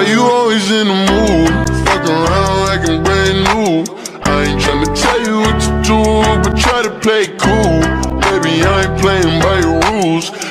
you always in the mood? Fuck around like I'm brand new. I ain't tryna tell you what to do, but try to play it cool. Baby, I ain't playing by your rules.